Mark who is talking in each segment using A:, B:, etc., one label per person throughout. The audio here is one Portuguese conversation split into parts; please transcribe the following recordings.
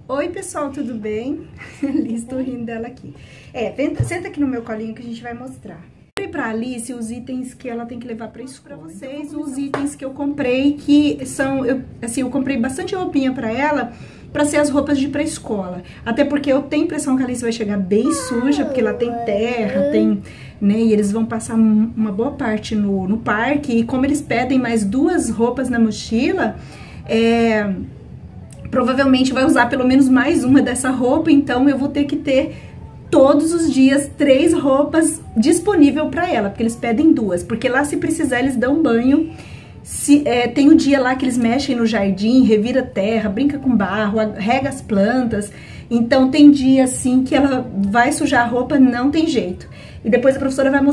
A: Oi, pessoal, tudo bem? Estou rindo dela aqui. Senta aqui no meu colinho que a gente vai mostrar. Eu comprei pra Alice os itens que ela tem que levar pra escola. Pra vocês, os itens que eu comprei, que são... eu comprei bastante roupinha pra ela, pra ser as roupas de pré-escola. Até porque eu tenho impressão que a Alice vai chegar bem suja, porque lá tem terra, tem... né, e eles vão passar uma boa parte no parque. E como eles pedem mais 2 roupas na mochila, provavelmente vai usar pelo menos mais uma dessa roupa, então eu vou ter que ter todos os dias 3 roupas disponível para ela, porque eles pedem 2, porque lá se precisar eles dão banho, tem o dia lá que eles mexem no jardim, revira terra, brinca com barro, rega as plantas, então tem dia assim que ela vai sujar a roupa, não tem jeito. E depois a professora vai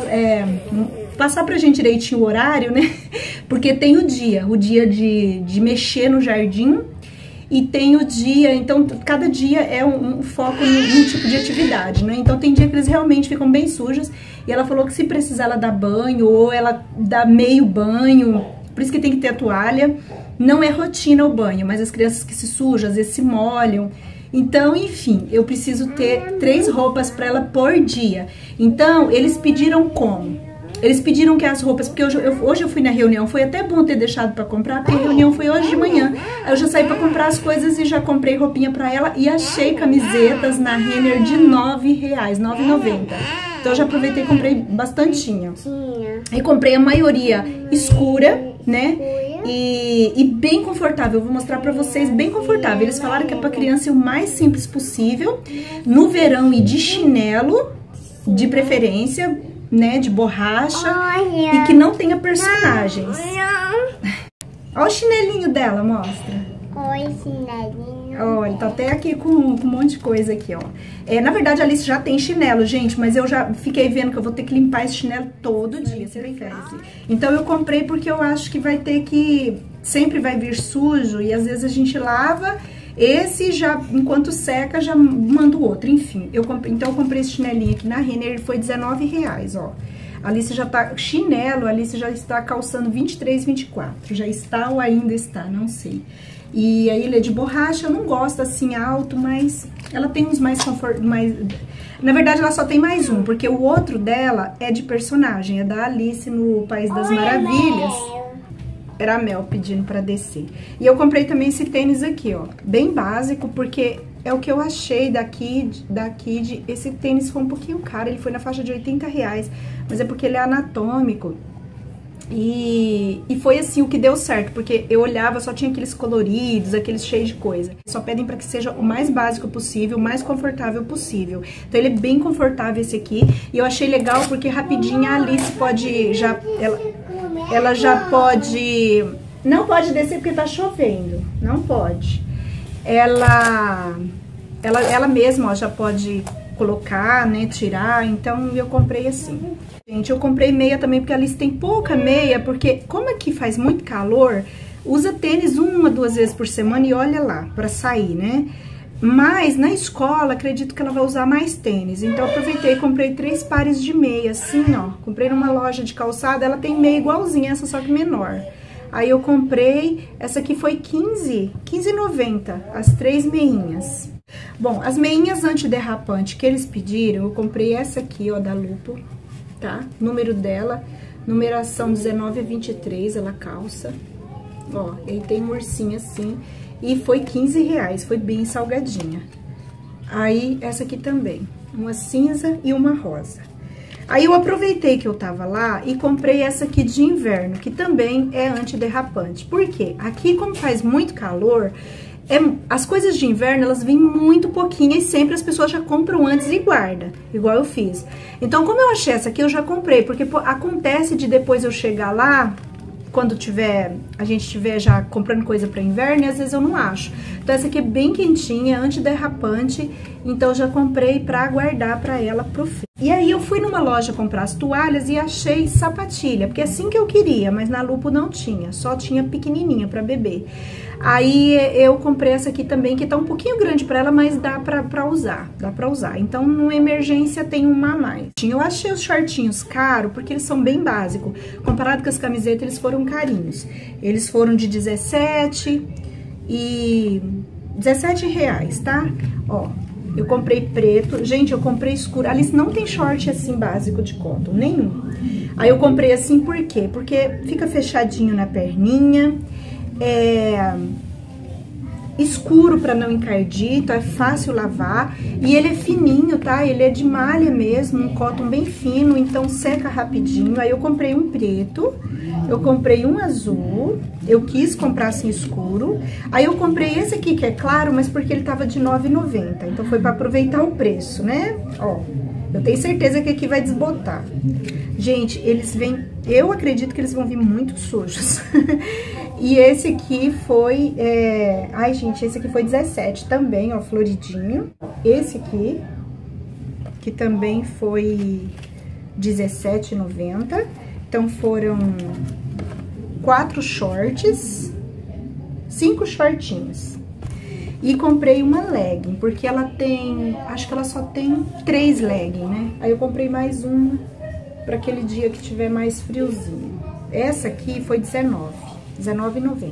A: passar pra gente direitinho o horário, né, porque tem o dia de mexer no jardim. E tem o dia, então cada dia é um foco num tipo de atividade, né? Então tem dia que eles realmente ficam bem sujos. E ela falou que se precisar ela dá banho ou ela dá meio banho, por isso que tem que ter a toalha. Não é rotina o banho, mas as crianças que se sujam, às vezes se molham. Então, enfim, eu preciso ter 3 roupas para ela por dia. Então, eles pediram como? Eles pediram que as roupas, porque hoje eu fui na reunião, foi até bom ter deixado pra comprar, porque a reunião foi hoje de manhã. Aí eu já saí pra comprar as coisas e já comprei roupinha pra ela e achei camisetas na Renner de R$9, R$9,90. Então eu já aproveitei e comprei bastantinho. E comprei a maioria escura, né? E bem confortável, eu vou mostrar pra vocês, bem confortável. Eles falaram que é pra criança o mais simples possível, no verão e de chinelo, de preferência, né, de borracha, e que não tenha personagens. Olha o chinelinho dela, mostra.
B: Oi, chinelinho.
A: Olha, tá até aqui com um monte de coisa aqui, ó. Na verdade, a Alice já tem chinelo, gente, mas eu já fiquei vendo que eu vou ter que limpar esse chinelo todo dia, você prefere? Então eu comprei porque eu acho que vai ter que... sempre vai vir sujo, e às vezes a gente lava... Esse já, enquanto seca, já manda o outro, enfim. Então eu comprei esse chinelinho aqui na Renner, ele foi R$19, ó. A Alice já tá, chinelo, a Alice já está calçando 23, 24. Já está ou ainda está, não sei. E aí ele é de borracha, eu não gosto assim alto, mas ela tem uns mais na verdade ela só tem mais um, porque o outro dela é de personagem, é da Alice no País das Maravilhas. Era a Mel pedindo pra descer. E eu comprei também esse tênis aqui, ó. Bem básico, porque é o que eu achei esse tênis foi um pouquinho caro. Ele foi na faixa de R$80. Mas é porque ele é anatômico. E foi assim o que deu certo. Porque eu olhava, só tinha aqueles coloridos, aqueles cheios de coisa. Só pedem pra que seja o mais básico possível, o mais confortável possível. Então ele é bem confortável esse aqui. E eu achei legal porque rapidinho a Alice pode ela já pode... Não pode descer porque tá chovendo. Não pode. Ela mesma, ó, já pode colocar, né, tirar. Então eu comprei assim. Gente, eu comprei meia também porque a Alice tem pouca meia. Porque como aqui faz muito calor, usa tênis 1 a 2 vezes por semana e olha lá, pra sair, né? Mas na escola, acredito que ela vai usar mais tênis. Então, eu aproveitei e comprei 3 pares de meia, assim, ó. Comprei numa loja de calçada, ela tem meia igualzinha, essa só que menor. Aí, eu comprei, essa aqui foi R$15,90, as 3 meinhas. Bom, as meinhas antiderrapante que eles pediram, eu comprei essa aqui, ó, da Lupo, tá? Número dela, numeração 19 a 23, ela calça. Ó, ele tem um ursinho assim... E foi R$15, foi bem salgadinha. Aí, essa aqui também, uma cinza e uma rosa. Aí, eu aproveitei que eu tava lá e comprei essa aqui de inverno, que também é antiderrapante. Por quê? Aqui, como faz muito calor, as coisas de inverno, elas vêm muito pouquinho e sempre as pessoas já compram antes e guardam, igual eu fiz. Então, como eu achei essa aqui, eu já comprei, porque acontece de depois eu chegar lá... Quando a gente estiver já comprando coisa para inverno, e às vezes eu não acho. Então, essa aqui é bem quentinha, antiderrapante. Então, eu já comprei para guardar para ela pro frio. E aí, eu fui numa loja comprar as toalhas e achei sapatilha. Porque é assim que eu queria, mas na Lupo não tinha. Só tinha pequenininha para bebê. Aí, eu comprei essa aqui também, que tá um pouquinho grande para ela, mas dá pra usar. Dá pra usar. Então, numa emergência, tem uma a mais. Eu achei os shortinhos caros, porque eles são bem básicos. Comparado com as camisetas, eles foram carinhos. Eles foram de 17 e R$17, tá? Ó, eu comprei preto. Gente, eu comprei escuro. Alice não tem short assim básico de cotton, nenhum. Aí eu comprei assim por quê? Porque fica fechadinho na perninha, escuro pra não encardir, então é fácil lavar. E ele é fininho, tá? Ele é de malha mesmo, um cotton bem fino, então seca rapidinho. Aí eu comprei um preto, eu comprei um azul, eu quis comprar assim escuro. Aí eu comprei esse aqui que é claro, mas porque ele tava de R$9,90, então foi pra aproveitar o preço, né? Ó, eu tenho certeza que aqui vai desbotar. Gente, eles vêm, eu acredito que eles vão vir muito sujos. E esse aqui foi, ai gente, esse aqui foi 17 também, ó, floridinho. Esse aqui, que também foi R$17,90. Então foram 4 shorts, 5 shortinhos. E comprei uma legging, porque ela tem, acho que ela só tem 3 leggings, né? Aí eu comprei mais uma para aquele dia que tiver mais friozinho. Essa aqui foi R$19,90.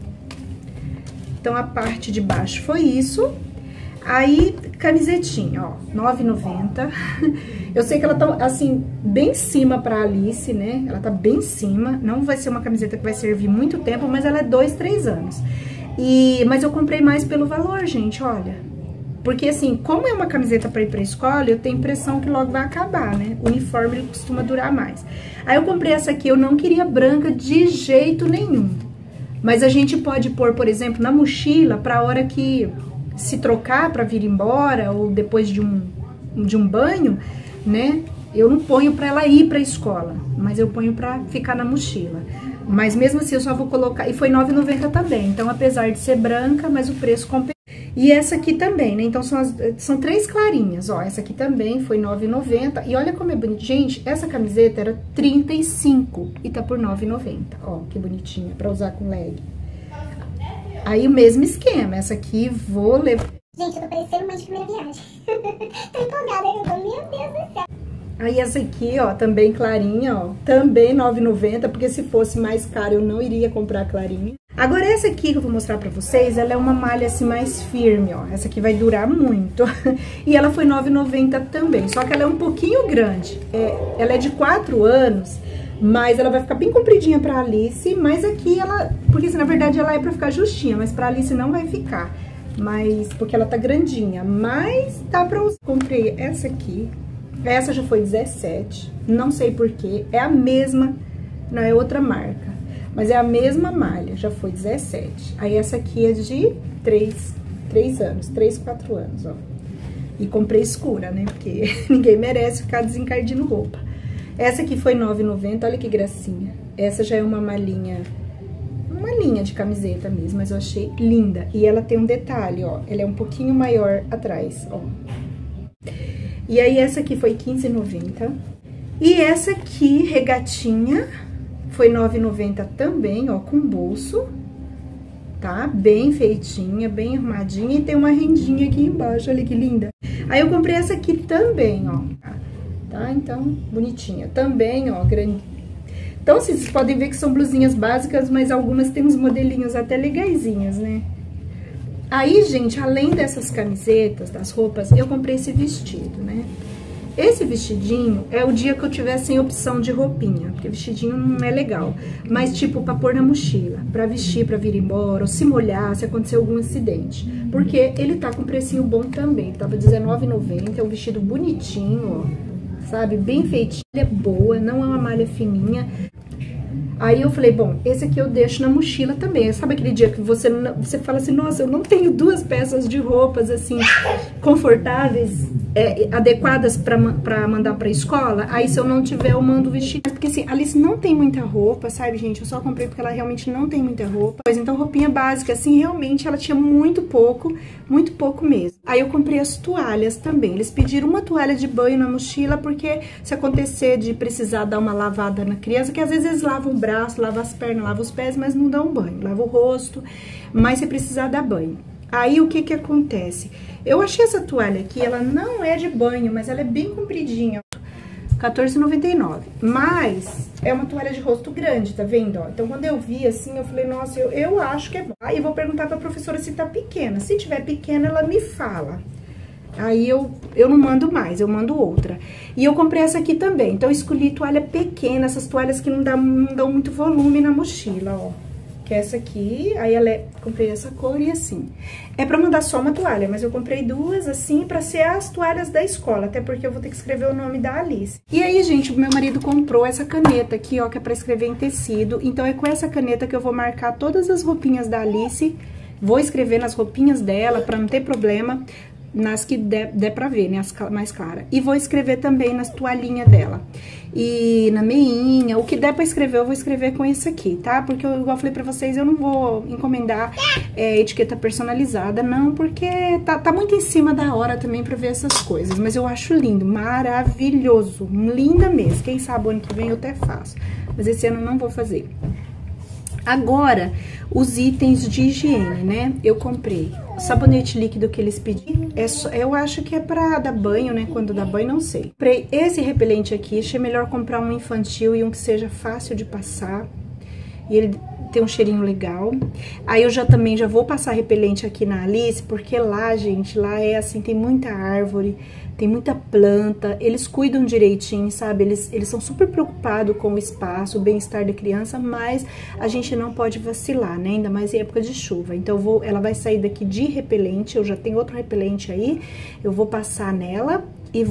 A: Então, a parte de baixo foi isso. Aí, camisetinha, ó, R$9,90. Eu sei que ela tá, assim, bem em cima pra Alice, né? Ela tá bem em cima. Não vai ser uma camiseta que vai servir muito tempo, mas ela é 2, 3 anos. Mas eu comprei mais pelo valor, gente, olha. Porque, assim, como é uma camiseta pra ir pra escola, eu tenho a impressão que logo vai acabar, né? O uniforme, ele costuma durar mais. Aí eu comprei essa aqui, eu não queria branca de jeito nenhum. Mas a gente pode pôr, por exemplo, na mochila, pra hora que se trocar pra vir embora, ou depois de um banho, né? Eu não ponho pra ela ir pra escola, mas eu ponho pra ficar na mochila. Mas mesmo assim, eu só vou colocar... E foi R$9,90 também, então apesar de ser branca, mas o preço compensa. E essa aqui também, né? Então são 3 clarinhas, ó. Essa aqui também foi R$9,90. E olha como é bonito. Gente, essa camiseta era R$35 e tá por R$9,90. Ó, que bonitinha, pra usar com leg. Aí o mesmo esquema. Essa aqui vou levar...
B: Gente, eu tô parecendo mãe de primeira viagem. Tô empolgada, eu tô, meu Deus do céu.
A: Aí essa aqui, ó, também clarinha, ó. Também R$9,90, porque se fosse mais caro eu não iria comprar clarinha. Agora essa aqui que eu vou mostrar pra vocês, ela é uma malha assim mais firme, ó. Essa aqui vai durar muito. E ela foi R$9,90 também, só que ela é um pouquinho grande. Ela é de 4 anos, mas ela vai ficar bem compridinha pra Alice. Mas aqui ela... Porque assim, na verdade ela é pra ficar justinha, mas pra Alice não vai ficar. Mas... Porque ela tá grandinha, mas dá pra usar. Comprei essa aqui. Essa já foi 17, não sei porquê. É a mesma, não é outra marca. Mas é a mesma malha, já foi 17. Aí essa aqui é de 3 anos, 3, 4 anos, ó. E comprei escura, né? Porque ninguém merece ficar desencardindo roupa. Essa aqui foi R$9,90, olha que gracinha. Essa já é uma linha de camiseta mesmo, mas eu achei linda. E ela tem um detalhe, ó, ela é um pouquinho maior atrás, ó. E aí essa aqui foi R$15,90. E essa aqui, regatinha... Foi R$9,90 também, ó, com bolso, tá? Bem feitinha, bem arrumadinha e tem uma rendinha aqui embaixo, olha que linda. Aí eu comprei essa aqui também, ó, tá? Então, bonitinha. Também, ó, grande. Então, vocês podem ver que são blusinhas básicas, mas algumas tem uns modelinhos até legaisinhos, né? Aí, gente, além dessas camisetas, das roupas, eu comprei esse vestido, né? Esse vestidinho é o dia que eu tiver sem opção de roupinha, porque vestidinho não é legal. Mas, tipo, pra pôr na mochila, pra vestir, pra vir embora, ou se molhar, se acontecer algum acidente. Porque ele tá com precinho bom também, tava R$19,90, é um vestido bonitinho, ó, sabe? Bem feitinho, é boa, não é uma malha fininha. Aí eu falei, bom, esse aqui eu deixo na mochila também. Sabe aquele dia que você fala assim, nossa, eu não tenho 2 peças de roupas, assim, confortáveis, adequadas pra mandar pra escola? Aí se eu não tiver, eu mando vestir. Porque assim, a Alice não tem muita roupa, sabe, gente? Eu só comprei porque ela realmente não tem muita roupa. Pois então, roupinha básica, assim, realmente ela tinha muito pouco mesmo. Aí eu comprei as toalhas também. Eles pediram uma toalha de banho na mochila, porque se acontecer de precisar dar uma lavada na criança, que às vezes eles lavam o braço, lavam as pernas, lavam os pés, mas não dão banho. Lava o rosto, mas se precisar dar banho. Aí o que que acontece? Eu achei essa toalha aqui, ela não é de banho, mas ela é bem compridinha. R$14,99. Mas é uma toalha de rosto grande, tá vendo, ó? Então, quando eu vi assim, eu falei, nossa, eu acho que é bom. Aí, vou perguntar pra professora se tá pequena. Se tiver pequena, ela me fala. Aí, eu não mando mais, eu mando outra. E eu comprei essa aqui também. Então, eu escolhi toalha pequena, essas toalhas que não dão muito volume na mochila, ó. Que é essa aqui, aí comprei essa cor e assim. É pra mandar só uma toalha, mas eu comprei duas assim pra ser as toalhas da escola, até porque eu vou ter que escrever o nome da Alice. E aí, gente, o meu marido comprou essa caneta aqui, ó, que é pra escrever em tecido. Então, é com essa caneta que eu vou marcar todas as roupinhas da Alice. Vou escrever nas roupinhas dela pra não ter problema, nas que der pra ver, né, as mais claras. E vou escrever também nas toalhinhas dela. E na meinha, o que der pra escrever, eu vou escrever com esse aqui, tá? Porque, igual eu falei pra vocês, eu não vou encomendar etiqueta personalizada, não, porque tá muito em cima da hora também pra ver essas coisas. Mas eu acho lindo, maravilhoso, linda mesmo. Quem sabe o ano que vem eu até faço, mas esse ano eu não vou fazer. Agora, os itens de higiene, né? Eu comprei o sabonete líquido que eles pediram. Eu acho que é pra dar banho, né? Quando dá banho, não sei. Comprei esse repelente aqui. Achei melhor comprar um infantil e um que seja fácil de passar. E ele tem um cheirinho legal. Aí eu também já vou passar repelente aqui na Alice, porque lá, gente, lá é assim, tem muita árvore, tem muita planta, eles cuidam direitinho, sabe? Eles são super preocupados com o espaço, o bem-estar da criança, mas a gente não pode vacilar, né? Ainda mais em época de chuva. Então, ela vai sair daqui de repelente, eu já tenho outro repelente aí, eu vou passar nela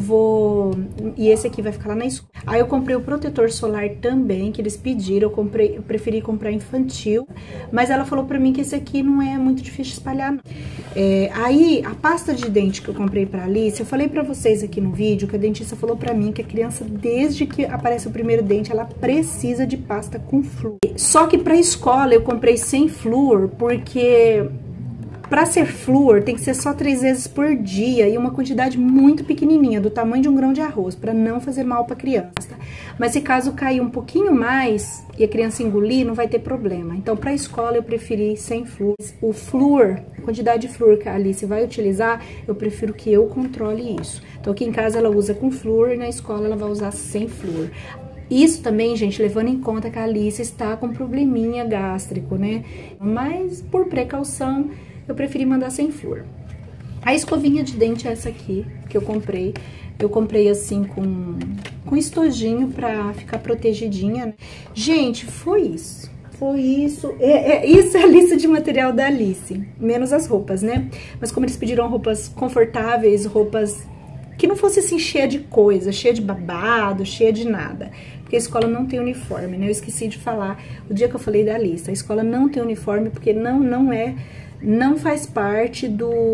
A: e esse aqui vai ficar lá na escola. Aí eu comprei o protetor solar também, que eles pediram, eu preferi comprar infantil, mas ela falou pra mim que esse aqui não é muito difícil de espalhar, não. Aí, a pasta de dente que eu comprei pra Alice, eu falei pra vocês aqui no vídeo que a dentista falou pra mim que a criança, desde que aparece o primeiro dente, ela precisa de pasta com flúor. Só que pra escola eu comprei sem flúor, porque pra ser flúor tem que ser só 3 vezes por dia e uma quantidade muito pequenininha, do tamanho de um grão de arroz, pra não fazer mal pra criança. Mas se caso cair um pouquinho mais e a criança engolir, não vai ter problema. Então, pra escola eu preferi sem flúor. O flúor, a quantidade de flúor que a Alice vai utilizar, eu prefiro que eu controle isso. Então, aqui em casa ela usa com flúor e na escola ela vai usar sem flúor. Isso também, gente, levando em conta que a Alice está com probleminha gástrico, né? Mas, por precaução, eu preferi mandar sem flúor. A escovinha de dente é essa aqui, que eu comprei. Eu comprei assim com estojinho pra ficar protegidinha, né? Gente, foi isso. Foi isso. Isso é a lista de material da Alice, menos as roupas, né? Mas como eles pediram roupas confortáveis, roupas que não fosse assim cheia de coisa, cheia de babado, cheia de nada. Porque a escola não tem uniforme, né? Eu esqueci de falar o dia que eu falei da lista. A escola não tem uniforme porque não faz parte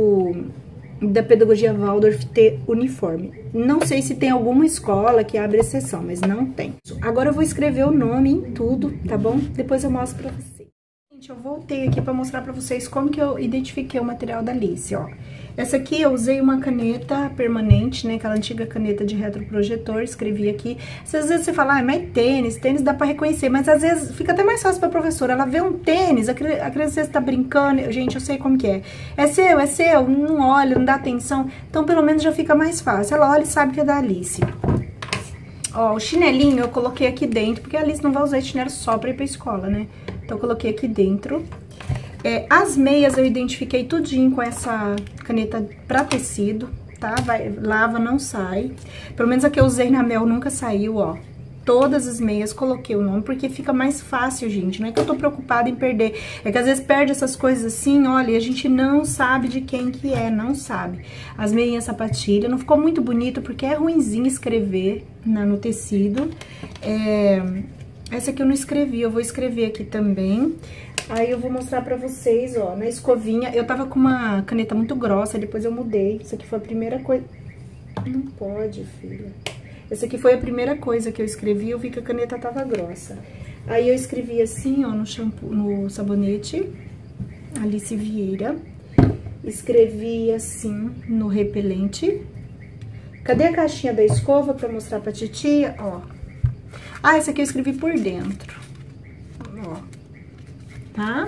A: da pedagogia Waldorf ter uniforme. Não sei se tem alguma escola que abre exceção, mas não tem. Agora eu vou escrever o nome em tudo, tá bom? Depois eu mostro pra vocês. Gente, eu voltei aqui pra mostrar pra vocês como que eu identifiquei o material da Alice, ó. Essa aqui eu usei uma caneta permanente, né, aquela antiga caneta de retroprojetor, escrevi aqui. Às vezes você fala, mas tênis dá pra reconhecer, mas às vezes fica até mais fácil pra professora, ela vê um tênis, a criança tá brincando, gente, eu sei como que é. É seu, não olha, não dá atenção, então pelo menos já fica mais fácil. Ela olha e sabe que é da Alice. Ó, o chinelinho eu coloquei aqui dentro, porque a Alice não vai usar esse chinelo só pra ir pra escola, né? Então eu coloquei aqui dentro. As meias eu identifiquei tudinho com essa caneta pra tecido, tá? Lava, não sai. Pelo menos a que eu usei na Mel nunca saiu, ó. Todas as meias coloquei o nome, porque fica mais fácil, gente. Não é que eu tô preocupada em perder. É que às vezes perde essas coisas assim, olha, e a gente não sabe de quem que é, não sabe. As meias sapatilha, não ficou muito bonito, porque é ruinzinho escrever no tecido. Essa aqui eu não escrevi, eu vou escrever aqui também. Aí eu vou mostrar pra vocês, ó, na escovinha. Eu tava com uma caneta muito grossa, depois eu mudei. Isso aqui foi a primeira coisa... Não pode, filha. Essa aqui foi a primeira coisa que eu escrevi, eu vi que a caneta tava grossa. Aí eu escrevi assim, ó, no sabonete, Alice Vieira. Escrevi assim no repelente. Cadê a caixinha da escova pra mostrar pra titia? Ó. Ah, essa aqui eu escrevi por dentro. Ó. Tá?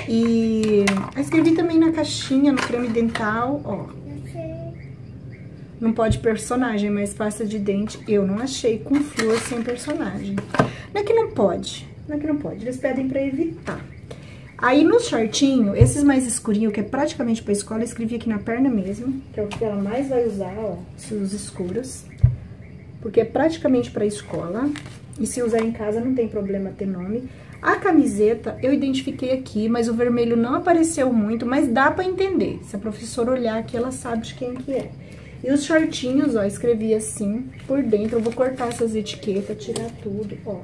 A: E eu escrevi também na caixinha, no creme dental, ó. Não pode personagem, mas pasta de dente eu não achei com flor sem personagem. Não é que não pode, eles pedem pra evitar. Aí no shortinho, esses mais escurinhos, que é praticamente pra escola, eu escrevi aqui na perna mesmo, que é o que ela mais vai usar, ó, os escuros. Porque é praticamente pra escola, e se usar em casa não tem problema ter nome. A camiseta eu identifiquei aqui, mas o vermelho não apareceu muito, mas dá pra entender. Se a professora olhar aqui, ela sabe de quem que é. E os shortinhos, ó, escrevi assim, por dentro. Eu vou cortar essas etiquetas, tirar tudo, ó.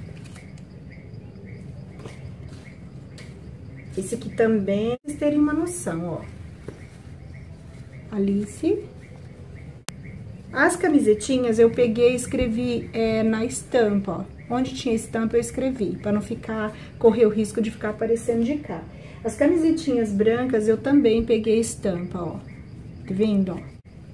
A: Esse aqui também, pra vocês terem uma noção, ó. Alice. As camisetinhas eu peguei e escrevi na estampa, ó. Onde tinha estampa eu escrevi, pra não correr o risco de ficar aparecendo de cá. As camisetinhas brancas eu também peguei estampa, ó. Tá vendo, ó?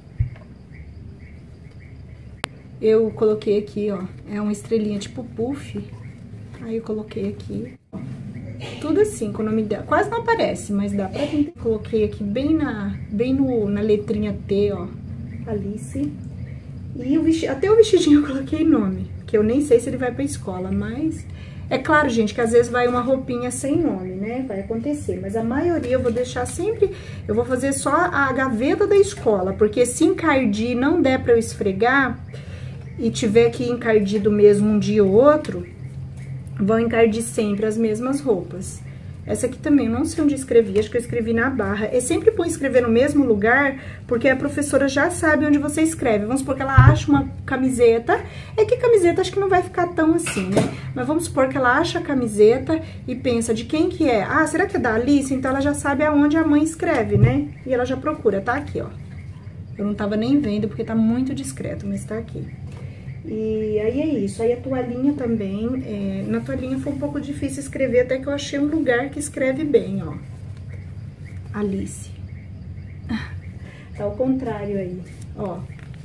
A: Eu coloquei aqui, ó, é uma estrelinha tipo puff. Aí eu coloquei aqui, ó. Tudo assim, com o nome dela. Quase não aparece, mas dá pra entender. Coloquei aqui bem na letrinha T, ó, Alice. E até o vestidinho eu coloquei nome, que eu nem sei se ele vai pra escola, mas... É claro, gente, que às vezes vai uma roupinha sem nome, né? Vai acontecer, mas a maioria eu vou deixar sempre... Eu vou fazer só a gaveta da escola, porque se encardir não der pra eu esfregar e tiver que encardido mesmo um dia ou outro, vão encardir sempre as mesmas roupas. Essa aqui também, eu não sei onde escrevi, acho que eu escrevi na barra. É sempre bom escrever no mesmo lugar, porque a professora já sabe onde você escreve. Vamos supor que ela acha uma camiseta, é que camiseta acho que não vai ficar tão assim, né? Mas vamos supor que ela acha a camiseta e pensa de quem que é. Ah, será que é da Alice? Então ela já sabe aonde a mãe escreve, né? E ela já procura, tá aqui, ó. Eu não tava nem vendo, porque tá muito discreto, mas tá aqui. E aí é isso, aí a toalhinha também, na toalhinha foi um pouco difícil escrever, até que eu achei um lugar que escreve bem, ó. Alice. Tá ao contrário aí, ó.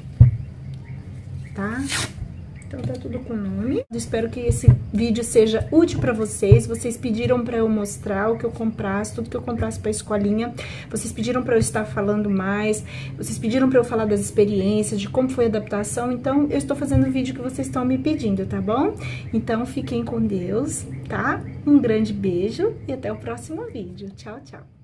A: Tá? Então tá tudo com nome. Espero que esse vídeo seja útil pra vocês. Vocês pediram pra eu mostrar o que eu comprasse, tudo que eu comprasse pra escolinha. Vocês pediram pra eu estar falando mais. Vocês pediram pra eu falar das experiências, de como foi a adaptação. Então, eu estou fazendo o vídeo que vocês estão me pedindo, tá bom? Então, fiquem com Deus, tá? Um grande beijo e até o próximo vídeo. Tchau, tchau.